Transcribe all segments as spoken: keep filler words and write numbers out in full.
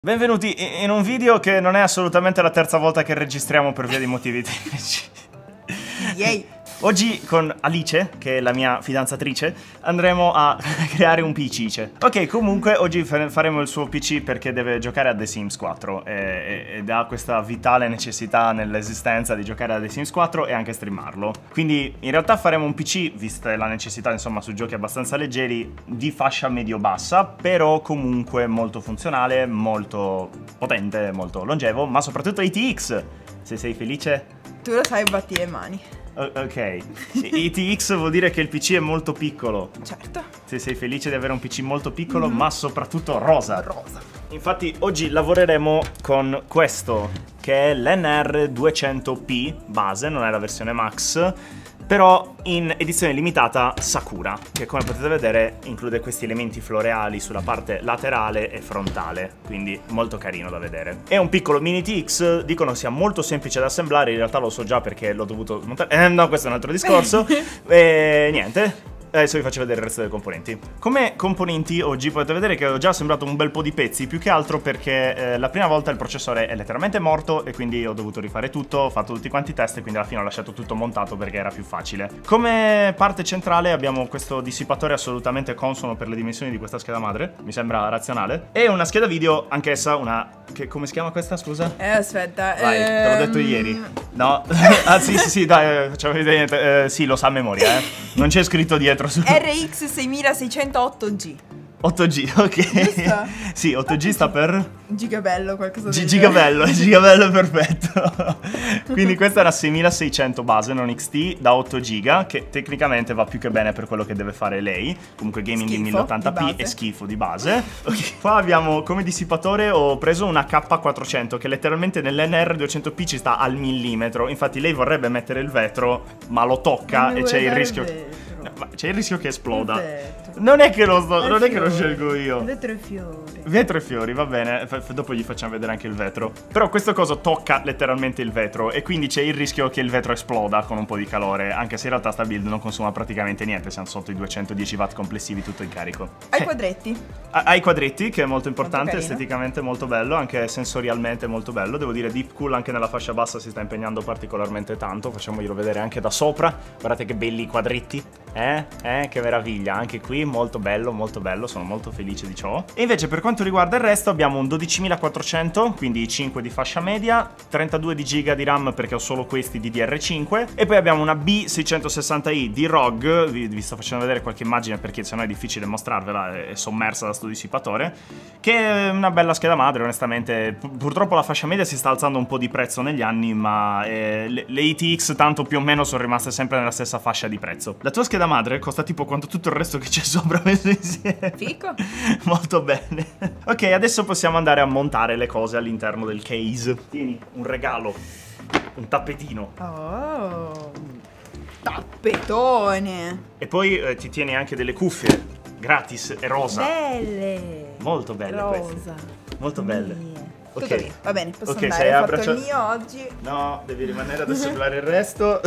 Benvenuti in un video che non è assolutamente la terza volta che registriamo per via di motivi tecnici. Yay. Oggi con Alice, che è la mia fidanzatrice, andremo a creare un P C. Ok, comunque oggi faremo il suo P C perché deve giocare a The Sims quattro ed ha questa vitale necessità nell'esistenza di giocare a The Sims quattro e anche streamarlo. Quindi in realtà faremo un P C, vista la necessità insomma su giochi abbastanza leggeri, di fascia medio-bassa, però comunque molto funzionale, molto potente, molto longevo, ma soprattutto A T X. Se sei felice? Tu lo sai, batti le mani. Ok, A T X vuol dire che il P C è molto piccolo. Certo. Se sei felice di avere un P C molto piccolo, mm-hmm. ma soprattutto rosa. Rosa. Infatti oggi lavoreremo con questo, che è l'N R duecento P base, non è la versione Max, però in edizione limitata Sakura, che come potete vedere include questi elementi floreali sulla parte laterale e frontale, quindi molto carino da vedere. È un piccolo mini T X, dicono sia molto semplice da assemblare, in realtà lo so già perché l'ho dovuto smontare, eh, no, questo è un altro discorso, e niente. Adesso vi faccio vedere il resto dei componenti. Come componenti oggi potete vedere che ho già assemblato un bel po' di pezzi, più che altro perché eh, la prima volta il processore è letteralmente morto e quindi ho dovuto rifare tutto, ho fatto tutti quanti i test e quindi alla fine ho lasciato tutto montato perché era più facile. Come parte centrale abbiamo questo dissipatore assolutamente consono per le dimensioni di questa scheda madre, mi sembra razionale, e una scheda video, anch'essa una... Che, come si chiama questa, scusa? Eh, aspetta. Vai, ehm... te l'ho detto ieri. No? Ah sì sì sì, dai, facciamo vedere niente. Eh, sì, lo sa a memoria, eh. Non c'è scritto dietro. R X seimiseicentootto G. otto G, ok. Giusto? Sì, otto G sta per... Gigabello, qualcosa del Gigabello, Gigabello è perfetto. Quindi questa era seiemilaseicento base, non X T, da otto giga, che tecnicamente va più che bene per quello che deve fare lei. Comunque gaming schifo, in mille ottanta p è schifo di base. Ok, qua abbiamo come dissipatore, ho preso una K quattrocento, che letteralmente nell'N R duecento P ci sta al millimetro. Infatti lei vorrebbe mettere il vetro, ma lo tocca e c'è il rischio... Ma c'è il rischio che esploda. Non è che lo sto, non è che lo scelgo io. Vetro e fiori. Vetro e fiori, va bene. F dopo gli facciamo vedere anche il vetro. Però questo coso tocca letteralmente il vetro e quindi c'è il rischio che il vetro esploda con un po' di calore. Anche se in realtà sta build non consuma praticamente niente. Siamo sotto i duecentodieci watt complessivi tutto in carico. Ai quadretti. Ha i quadretti, che è molto importante, molto esteticamente molto bello, anche sensorialmente molto bello. Devo dire Deep Cool anche nella fascia bassa si sta impegnando particolarmente tanto. Facciamoglielo vedere anche da sopra. Guardate che belli i quadretti. Eh? Eh? Che meraviglia. Anche qui molto bello, molto bello. Sono molto felice di ciò. E invece per quanto riguarda il resto abbiamo un dodicimilaquattrocento, quindi cinque di fascia media, trentadue di giga di RAM perché ho solo questi D D R cinque, e poi abbiamo una B seicentosessanta i di R O G. Vi, vi sto facendo vedere qualche immagine perché sennò è difficile mostrarvela, è sommersa da sto dissipatore, che è una bella scheda madre onestamente. P purtroppo la fascia media si sta alzando un po' di prezzo negli anni, ma eh, le, le A T X tanto più o meno sono rimaste sempre nella stessa fascia di prezzo. La tua scheda madre costa tipo quanto tutto il resto che c'è sopra messo insieme. Fico. Molto bene. Ok, adesso possiamo andare a montare le cose all'interno del case. Tieni, un regalo. Un tappetino. Oh, tappetone. E poi eh, ti tieni anche delle cuffie. Gratis e rosa. Belle. Molto belle rosa. Queste. Molto belle. Mie. Ok. Tutto lì. Va bene, posso Ok, andare. sei Ho fatto abbraccia... il mio oggi. No, devi rimanere ad assemblare il resto.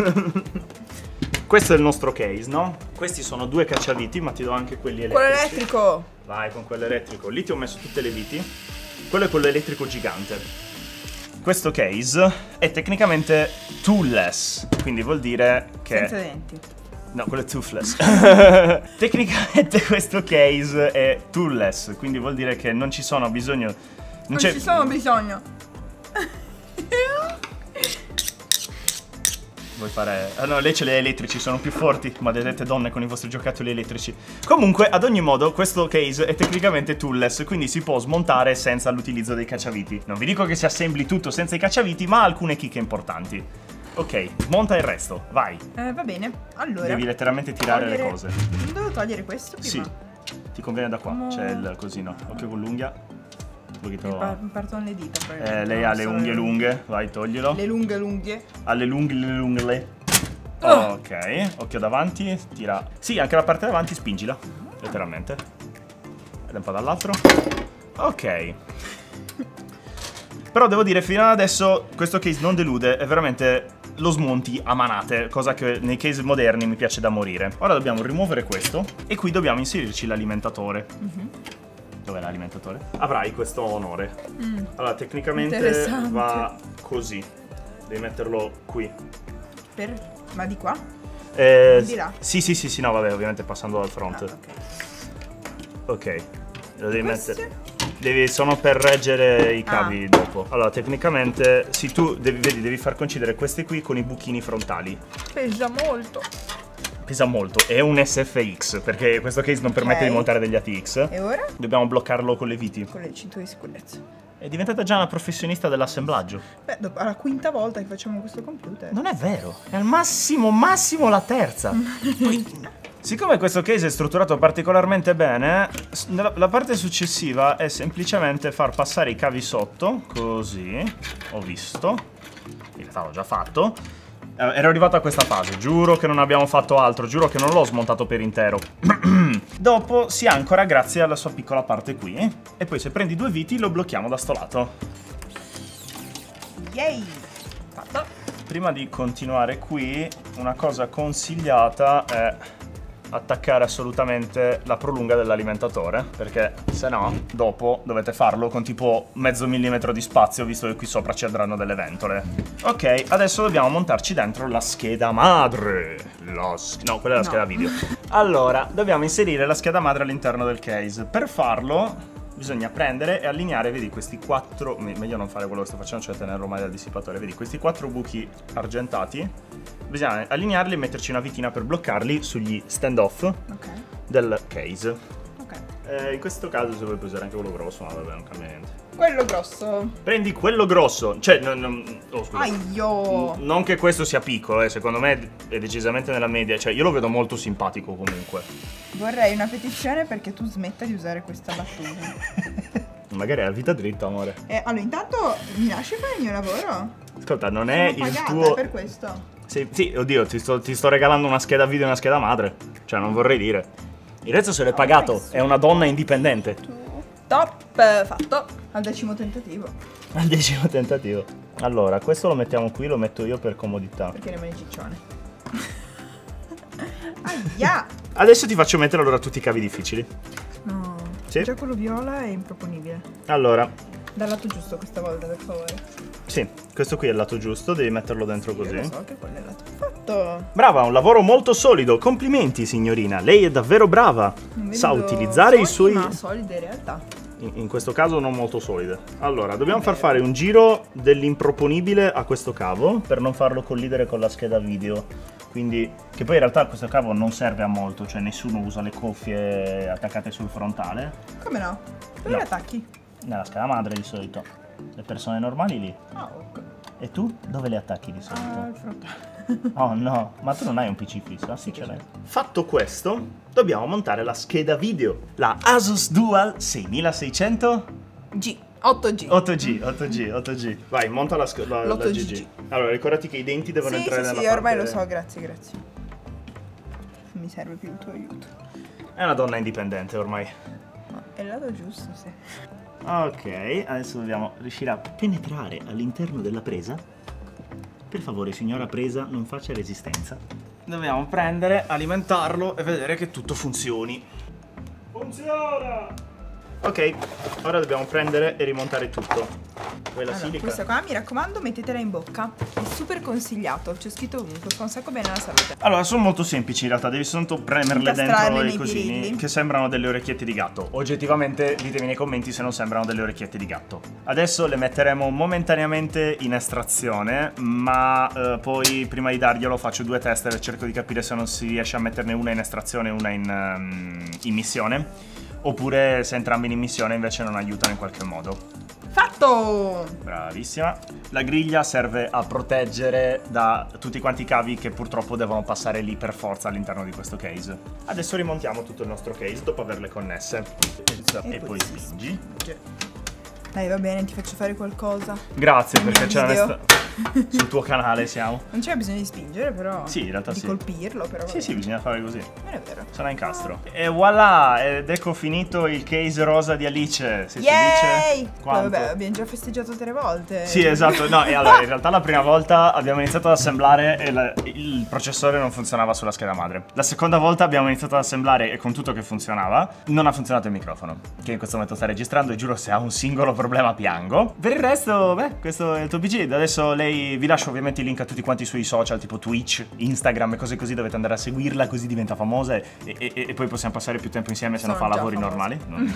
Questo è il nostro case, no? Questi sono due cacciaviti, ma ti do anche quelli elettrici. Quello elettrico. Vai con quello elettrico. Lì ti ho messo tutte le viti. Quello è quello elettrico gigante. Questo case è tecnicamente toolless, quindi vuol dire che... Senza denti. No, quello è toothless. Tecnicamente questo case è toolless, quindi vuol dire che non ci sono bisogno... Non, non ci sono bisogno. Vuoi fare... Ah no, lei ce le elettrici, sono più forti, maledette donne con i vostri giocattoli elettrici. Comunque, ad ogni modo, questo case è tecnicamente toolless, quindi si può smontare senza l'utilizzo dei cacciaviti. Non vi dico che si assembli tutto senza i cacciaviti, ma ha alcune chicche importanti. Ok, smonta il resto, vai. Eh, va bene, allora. Devi letteralmente tirare togliere... le cose. Non devo togliere questo prima? Sì, ti conviene da qua, No. c'è il cosino. Occhio con l'unghia. Mi, pa mi partono le dita. Eh, lei ha le unghie le... lunghe, vai, toglilo. Le lunghe lunghe. Ha le lunghe le lunghe. Oh. Ok, occhio davanti, tira. Sì, anche la parte davanti spingila, letteralmente. Ed un po' dall'altro. Ok. Però devo dire, fino ad adesso questo case non delude, è veramente lo smonti a manate, cosa che nei case moderni mi piace da morire. Ora dobbiamo rimuovere questo e qui dobbiamo inserirci l'alimentatore. Mm-hmm. Dov'è l'alimentatore? Avrai questo onore. Mm. Allora, tecnicamente Interessante. va così. Devi metterlo qui. Per... Ma di qua? Eh, Di là? Sì, sì, sì, sì, no, vabbè, ovviamente passando dal front. Ah, ok. Ok. Lo devi Questi? mettere. Devi, sono per reggere i cavi Ah. dopo. Allora, tecnicamente, sì, tu devi, vedi, devi far coincidere questi qui con i buchini frontali. Pesa molto. Pesa molto, è un S F X, perché questo case non permette Ok. di montare degli A T X. E ora? Dobbiamo bloccarlo con le viti. Con le cinture di sicurezza. È diventata già una professionista dell'assemblaggio. Beh, dopo alla quinta volta che facciamo questo computer. Non è vero, è al massimo, massimo la terza. Siccome questo case è strutturato particolarmente bene, s- nella- la parte successiva è semplicemente far passare i cavi sotto, così, ho visto, in realtà l'ho già fatto. Eh, ero arrivato a questa fase, giuro che non abbiamo fatto altro, giuro che non l'ho smontato per intero. Dopo si ancora grazie alla sua piccola parte qui, e poi se prendi due viti lo blocchiamo da sto lato. Yay! Fatto. Prima di continuare qui, una cosa consigliata è attaccare assolutamente la prolunga dell'alimentatore, perché se no dopo dovete farlo con tipo mezzo millimetro di spazio, visto che qui sopra ci andranno delle ventole. Ok, adesso dobbiamo montarci dentro la scheda madre. La sch- no, quella è la No. scheda video. Allora, dobbiamo inserire la scheda madre all'interno del case. Per farlo bisogna prendere e allineare, vedi, questi quattro, me- meglio non fare quello che sto facendo, cioè tenerlo male dal dissipatore, vedi, questi quattro buchi argentati, bisogna allinearli e metterci una vitina per bloccarli sugli stand-off Ok. del case. Ok. Eh, in questo caso se vuoi puoi usare anche quello grosso, ma vabbè, non cambia niente. Quello grosso. Prendi quello grosso, cioè, non, non- oh, scusa. Aio. Non che questo sia piccolo, eh, secondo me è decisamente nella media, cioè io lo vedo molto simpatico comunque. Vorrei una petizione perché tu smetta di usare questa battuta. Magari è la vita dritta, amore. Eh, allora, intanto mi lasci fare il mio lavoro? Ascolta, non è Sono il pagata tuo... per questo. Sì, sì, oddio, ti sto, ti sto regalando una scheda video e una scheda madre. Cioè, non vorrei dire. Il resto se l'è pagato, è una donna indipendente. Top, eh, fatto. Al decimo tentativo. Al decimo tentativo. Allora, questo lo mettiamo qui, lo metto io per comodità. Perché rimane ciccione. Aia! Adesso ti faccio mettere allora tutti i cavi difficili. No. Sì. Già quello viola è improponibile. Allora, Dal lato giusto questa volta, per favore. sì, questo qui è il lato giusto, devi metterlo dentro così. Io lo so che quello è il lato fatto. Brava, un lavoro molto solido. Complimenti, signorina. Lei è davvero brava. Non Sa vedo utilizzare i sogni, suoi... ma solide in realtà. In, in questo caso non molto solide. Allora, dobbiamo far fare un giro dell'improponibile a questo cavo per non farlo collidere con la scheda video. Quindi, che poi in realtà questo cavo non serve a molto, cioè nessuno usa le cuffie attaccate sul frontale. Come no? Dove No. le attacchi? Nella scheda madre di solito. Le persone normali lì. Ah, ok. E tu dove le attacchi di solito? Ah, il frontale. Oh no, ma tu non hai un P C fisso? Ah, sì, ce l'hai. Fatto questo, dobbiamo montare la scheda video. La Asus Dual seiemilaseicento G. otto G. otto G, otto G, otto G. Vai, monta la, sch- la, la L'otto G G. Allora, ricordati che i denti devono Sì, entrare sì, nella sì, parte... ormai lo so, grazie, grazie. Non mi serve più il tuo aiuto. È una donna indipendente ormai. No, è il lato giusto, sì. Ok, adesso dobbiamo riuscire a penetrare all'interno della presa. Per favore, signora presa, non faccia resistenza. Dobbiamo prendere, alimentarlo e vedere che tutto funzioni. Funziona! Ok, ora dobbiamo prendere e rimontare tutto. Vuoi la Allora, silica? questa qua, mi raccomando, mettetela in bocca. È super consigliato, c'è scritto ovunque, fa un sacco bene alla salute. Allora, sono molto semplici in realtà, devi soltanto premerle Incastrarle dentro i nei cosini birilli. che sembrano delle orecchiette di gatto. Oggettivamente ditemi nei commenti se non sembrano delle orecchiette di gatto. Adesso le metteremo momentaneamente in estrazione, ma eh, poi prima di darglielo faccio due test e cerco di capire se non si riesce a metterne una in estrazione e una in, um, in missione. Oppure se entrambi in missione invece non aiutano in qualche modo. Fatto! Bravissima. La griglia serve a proteggere da tutti quanti i cavi che purtroppo devono passare lì per forza all'interno di questo case. Adesso rimontiamo tutto il nostro case dopo averle connesse. E, E poi poi si spingi. Dai, va bene, ti faccio fare qualcosa. Grazie Il perché mio c'è video. onesta... sul tuo canale siamo. Non c'è bisogno di spingere, però. Sì, in realtà di sì. colpirlo, però. Sì, sì, bisogna fare così. Non è vero. Sarà incastro. E voilà, ed ecco finito il case rosa di Alice. Siete Yay! felice? Quanto? Vabbè, abbiamo già festeggiato tre volte. Sì, esatto. No, e allora, in realtà la prima volta abbiamo iniziato ad assemblare e la- il processore non funzionava sulla scheda madre. La seconda volta abbiamo iniziato ad assemblare e con tutto che funzionava, non ha funzionato il microfono, che in questo momento sta registrando e giuro se ha un singolo problema piango. Per il resto, beh, questo è il tuo P C. Adesso lei, vi lascio ovviamente i link a tutti quanti i suoi social, tipo Twitch, Instagram e cose così, dovete andare a seguirla, così diventa famosa e, e- e poi possiamo passare più tempo insieme se non Sono fa già lavori famosa. normali. Non-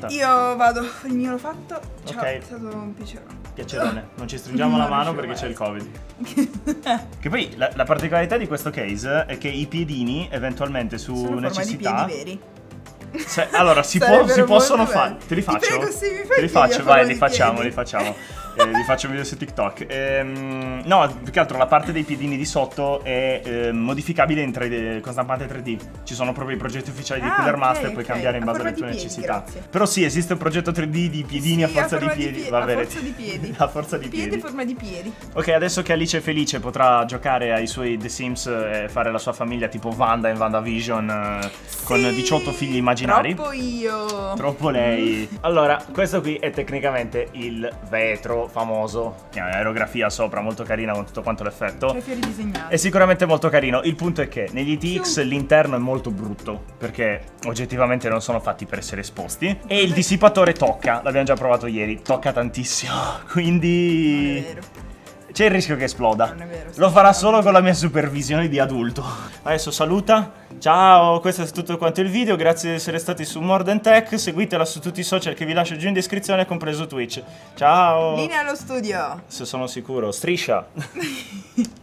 Io vado, il mio l'ho fatto. Ciao, Ok. è stato un piacere. Piacerone, non ci stringiamo la Non mano riuscivo perché c'è il mai. Covid. Che poi la, la particolarità di questo case è che i piedini eventualmente su Sono forma di necessità piedi veri. se- allora si, può- Sarebbero si possono molto fare. belli. Te li Ti faccio? prego, sì, mi fai Te li piedi a faccio, forma vai, di li facciamo, piedi. li facciamo. Eh, vi faccio un video su TikTok. Ehm, no, più che altro la parte dei piedini di sotto è eh, modificabile in tre D, con stampante tre D. Ci sono proprio i progetti ufficiali di Ah, Cooler ok, Master, puoi ok. cambiare in A base forma alle tue di piedi, necessità. grazie. Però sì, esiste un progetto tre D di piedini Sì, a forza a di forma di piedi. pie- Va a bene. forza di piedi. A forza di Piedi piedi. a forma di piedi. Ok, adesso che Alice è felice potrà giocare ai suoi The Sims e fare la sua famiglia tipo Wanda in WandaVision eh, con Sì, diciotto figli immaginari. Troppo io. Troppo lei. Allora, questo qui è tecnicamente il vetro famoso. Che ha aerografia sopra, molto carina con tutto quanto l'effetto. C'è i fiori disegnati. È sicuramente molto carino. Il punto è che negli I T X l'interno è molto brutto, perché oggettivamente non sono fatti per essere esposti. E il dissipatore tocca, l'abbiamo già provato ieri, tocca tantissimo. Non è Quindi vero. c'è il rischio che esploda. Non è vero, Lo farà solo con la mia supervisione di adulto. Adesso saluta. Ciao, questo è tutto quanto il video. Grazie di essere stati su More Than Tech. Seguitela su tutti i social che vi lascio giù in descrizione, compreso Twitch. Ciao. Linea allo studio. Se sono sicuro. Striscia.